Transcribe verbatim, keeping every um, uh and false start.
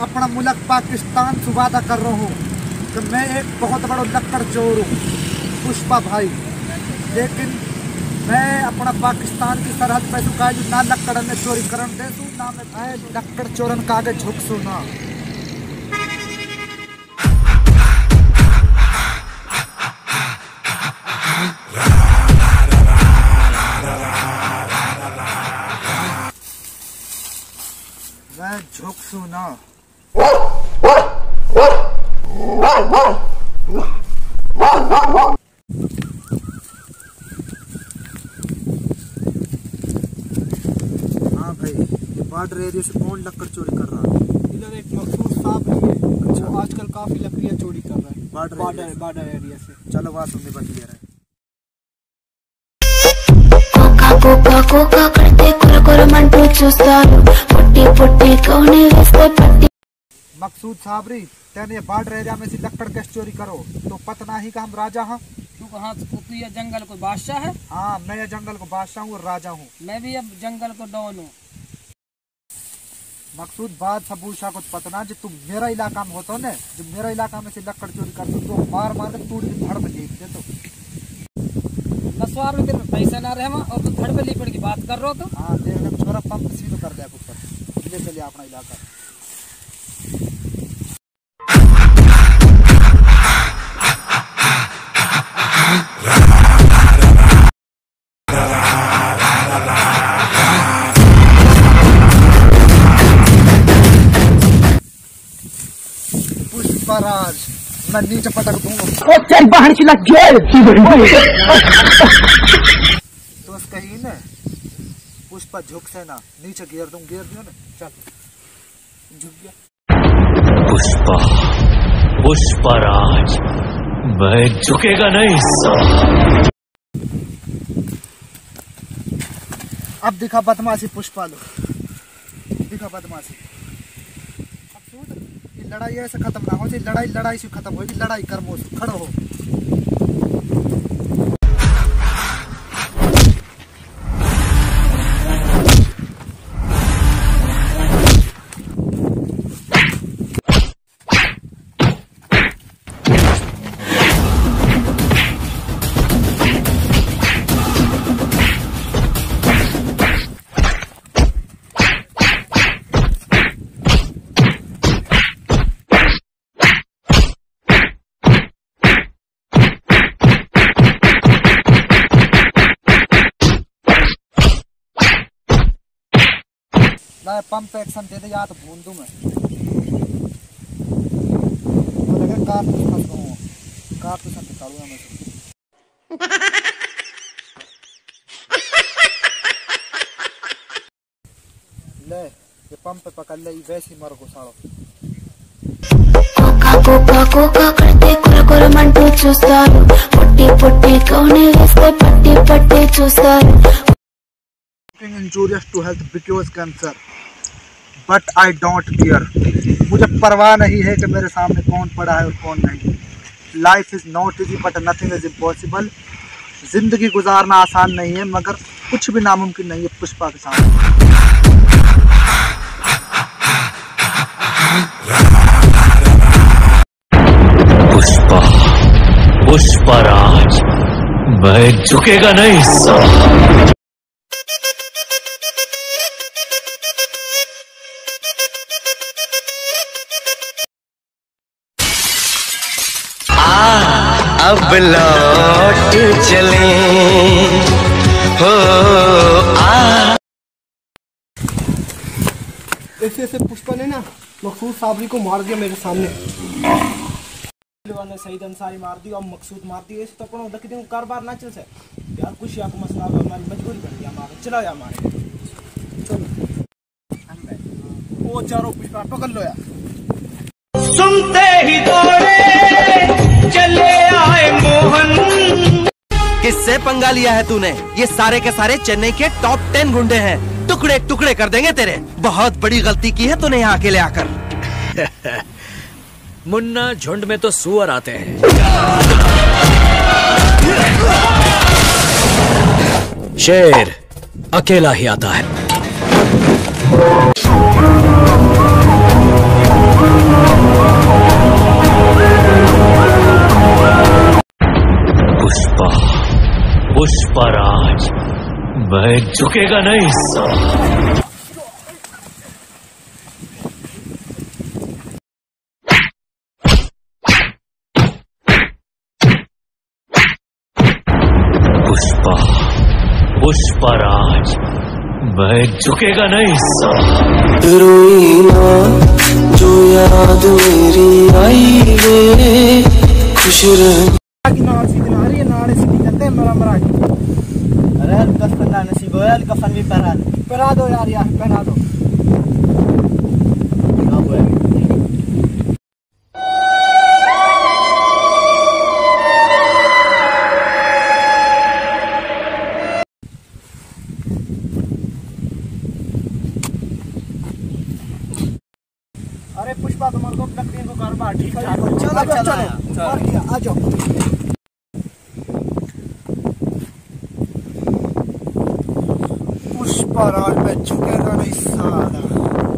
अपना मुल्क पाकिस्तान से वादा कर रहा हूँ कि मैं एक बहुत बड़ा लक्कड़ चोर हूँ पुष्पा भाई, लेकिन मैं अपना पाकिस्तान की सरहद पे सुखा ना लक्कड़ में चोरी करन दे तू ना मैं लक्कड़ चोरन का आगे झुक सू ना। मैं झुक सू ना। हाँ भाई, बॉर्डर एरिया से कौन लकड़ चोरी कर रहा है? इधर एक मखसूस साहब है, अच्छा। वो आजकल काफी लकड़ियाँ चोरी कर रहा है बॉर्डर बॉर्डर बॉर्डर एरिया से। चलो वहाँ सुनने बन गया है। कोका कोका करते कुर कुर मंटू चूस्तारू पुट्टी पुट्टी कौने वेस्ते पट्टी। मकसूद साबरी, तेने ये बॉर्डर एरिया में से लकड़ कैसे चोरी करो? तो पता ही का हम राजा हैं। तू कहाँ से? तू ये जंगल को बादशाह है? हाँ, मैं ये जंगल को बादशाह हूँ और राजा हूँ। मैं भी अब जंगल को डॉन हूँ। मकसूद बात सबूशा को पता जो तुम मेरा इलाका में होता ना, जो मेरा इलाका में से लकड़ चोरी करते तो मार मार के टूट के धड़ में देखते तो नसवार में तेरे पैसा ना रहे और तू धड़ पे लिपट की बात कर रहा हो तो। हाँ देख ले छोरा पंप सीधो कर दिया ऊपर ले चलिए अपना इलाका। पुष्पराज, मैं नीचे पटक दूंगा। चल बाहर चला गेल तो कहीं ना पुष्पा झुक से ना, नीचे गिर दूं, गिर दियो ना, चल झुक गया। पुष्पा पुष्पराज, मैं झुकेगा नहीं। अब दिखा बदमाशी पुष्पा लो, दिखा बदमाशी। लड़ाई ऐसे खत्म ना हो, लड़ाई लड़ाई से खत्म होगी, लड़ाई कर्मों से खड़ो हो। लाए पंप एक्शन दे दे या तो भून दूं मैं। तो लगे कार तो फंस गया हूं, कार तो सब निकालूंगा मैं से। ले ये पंप पे पकड़ ले, वैसे ही मर को सालो। कोका कोका कोका करते कुर कुर मंटू चूस्तारू पुट्टी पुट्टी कौने वेस्ते पट्टी पट्टी चूस्तारू। Injurious to health because cancer, but I don't care. मुझे परवाह नहीं है कि मेरे सामने कौन पड़ा है और कौन नहीं। Life is not easy but nothing is impossible. जिंदगी गुजारना आसान नहीं है मगर कुछ भी नामुमकिन नहीं है पुष्पा के सामने। पुष्पा पुष्पराज, मैं झुकेगा नहीं। अब लौट चले हो आ। ऐसे ऐसे पुष्पा ने ना मकसूद साबरी को मार दिया मेरे सामने। ने सईद अंसारी मार दी और मकसूद मार दिया। इस तो अपन देख दूं कारोबार ना चल से यार, कुछ या को मसला हमारी मजबूरी बन गया हमारे। चलो यार हमारे चलो वो चारों पुष्पा पकड़ लो यार। सुनते ही दौड़े चले आए मोहन। किससे पंगा लिया है तूने? ये सारे के सारे चेन्नई के टॉप टेन गुंडे हैं, टुकड़े टुकड़े कर देंगे तेरे। बहुत बड़ी गलती की है तूने यहाँ अकेले आकर। मुन्ना, झुंड में तो सुअर आते हैं, शेर अकेला ही आता है। मैं झुकेगा नहीं साला। पुष्पा पुष्पराज, मैं झुकेगा नहीं साला। रोई ना जो याद मेरी आई वे, खुश रह की नाल सीधी ना रही है, नाले सीधी करते हैं मरा मरा के। अरे कफन ना नसीब हो यार, कफन भी पहना दो। पहना दो यार, यार पहना दो। अरे पुष्पा, तुम्हारे को लकड़ी को कारोबार ठीक ठाक हो। चलो चलो चलो, और क्या, आ जाओ। पुष्पा राज में झुकेगा नहीं साला।